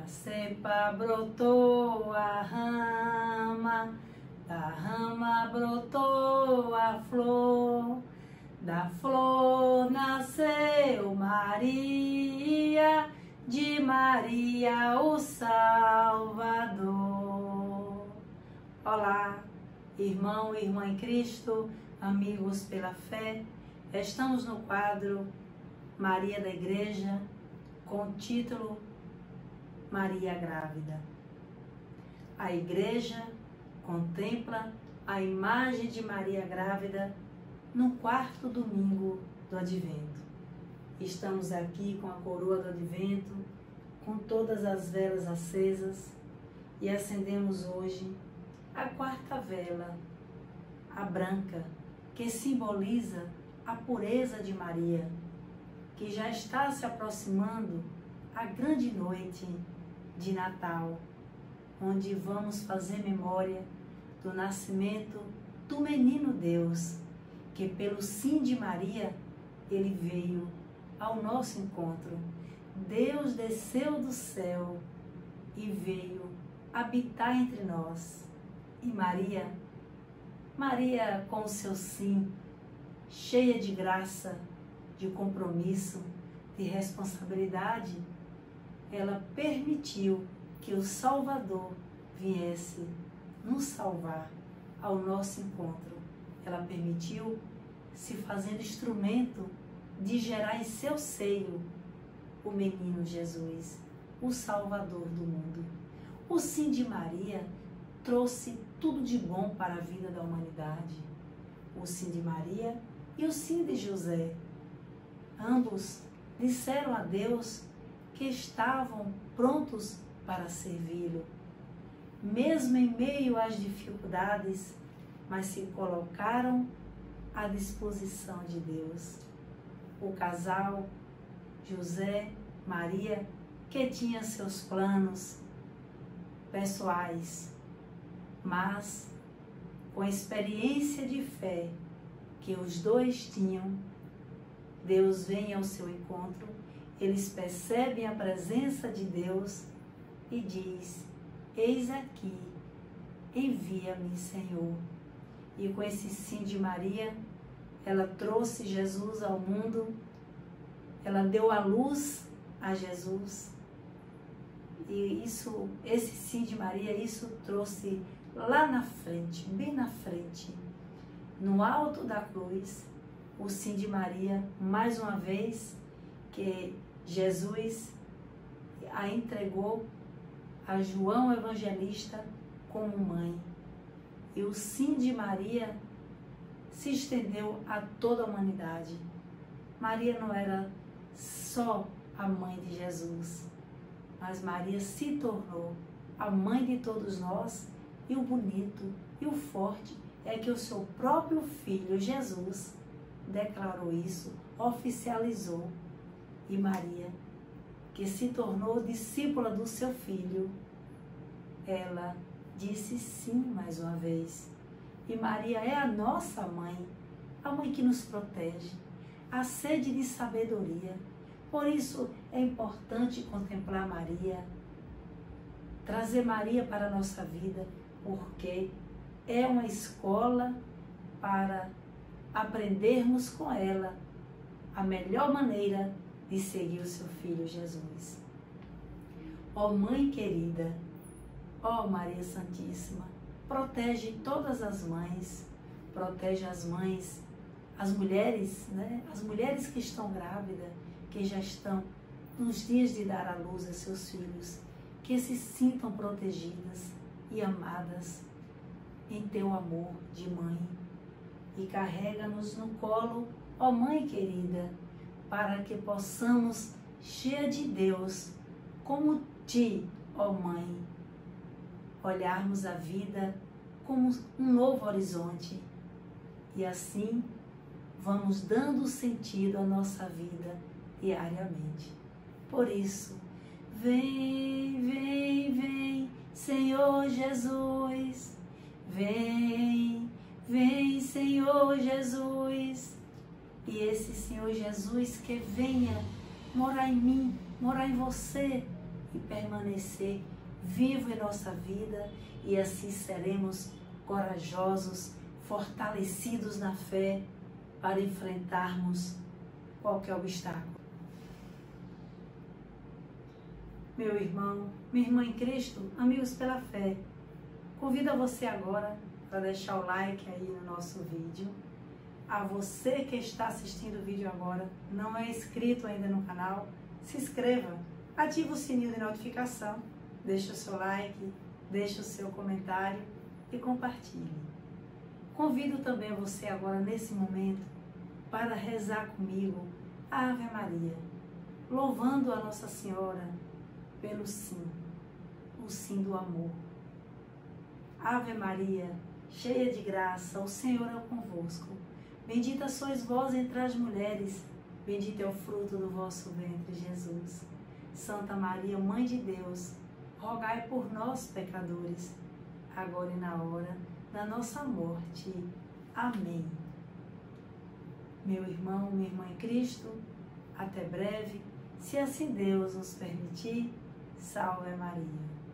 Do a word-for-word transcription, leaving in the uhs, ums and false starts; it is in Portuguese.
cepa brotou a rama, da rama brotou a flor, da flor nasceu Maria, de Maria o Salvador. Olá, irmão e irmã em Cristo, amigos pela fé. Estamos no quadro Maria da Igreja, com o título Maria Grávida. A Igreja contempla a imagem de Maria grávida no quarto domingo do Advento. Estamos aqui com a coroa do Advento, com todas as velas acesas, e acendemos hoje a quarta vela, a branca, que simboliza a pureza de Maria, que já está se aproximando a grande noite de Natal, onde vamos fazer memória do nascimento do menino Deus, que pelo sim de Maria, ele veio ao nosso encontro. Deus desceu do céu e veio habitar entre nós. E Maria, Maria com o seu sim, cheia de graça, de compromisso, de responsabilidade, ela permitiu que o Salvador viesse nos salvar ao nosso encontro. Ela permitiu se fazendo instrumento de gerar em seu seio o menino Jesus, o Salvador do mundo. O sim de Maria trouxe tudo de bom para a vida da humanidade. O sim de Maria e o sim de José. Ambos disseram a Deus que estavam prontos para servi-lo, mesmo em meio às dificuldades, mas se colocaram à disposição de Deus. O casal José, Maria, que tinha seus planos pessoais, mas com a experiência de fé que os dois tinham, Deus vem ao seu encontro, eles percebem a presença de Deus e diz: eis aqui, envia-me, Senhor. E com esse sim de Maria, ela trouxe Jesus ao mundo, ela deu a luz a Jesus. E isso, esse sim de Maria, isso trouxe lá na frente, bem na frente, no alto da cruz, o sim de Maria, mais uma vez, que Jesus a entregou a João Evangelista como mãe. E o sim de Maria se estendeu a toda a humanidade. Maria não era só a mãe de Jesus, mas Maria se tornou a mãe de todos nós. E o bonito e o forte é que o seu próprio filho, Jesus, declarou isso, oficializou. E Maria, que se tornou discípula do seu filho, ela disse sim mais uma vez. E Maria é a nossa mãe, a mãe que nos protege, a sede de sabedoria. Por isso é importante contemplar Maria, trazer Maria para a nossa vida, porque é uma escola para aprendermos com ela a melhor maneira de seguir o seu filho Jesus. Ó Mãe querida, ó Maria Santíssima, protege todas as mães, protege as mães, as mulheres, né? As mulheres que estão grávidas, que já estão nos dias de dar à luz a seus filhos, que se sintam protegidas e amadas em teu amor de mãe. E carrega-nos no colo, ó Mãe querida, para que possamos, cheia de Deus, como ti, ó Mãe, olharmos a vida como um novo horizonte. E assim vamos dando sentido à nossa vida diariamente. Por isso, vem, vem, vem, Senhor Jesus, vem, vem, Senhor Jesus. E esse Senhor Jesus que venha morar em mim, morar em você, e permanecer vivo em nossa vida, e assim seremos corajosos, fortalecidos na fé para enfrentarmos qualquer obstáculo. Meu irmão, minha irmã em Cristo, amigos pela fé, convido a você agora para deixar o like aí no nosso vídeo. A você que está assistindo o vídeo agora, não é inscrito ainda no canal, se inscreva, ative o sininho de notificação, deixe o seu like, deixe o seu comentário e compartilhe. Convido também você agora nesse momento para rezar comigo a Ave Maria, louvando a Nossa Senhora pelo sim, o sim do amor. Ave Maria, cheia de graça, o Senhor é convosco. Bendita sois vós entre as mulheres, bendito é o fruto do vosso ventre, Jesus. Santa Maria, Mãe de Deus, rogai por nós, pecadores, agora e na hora da nossa morte. Amém. Meu irmão, minha irmã em Cristo, até breve, se assim Deus nos permitir. Salve Maria.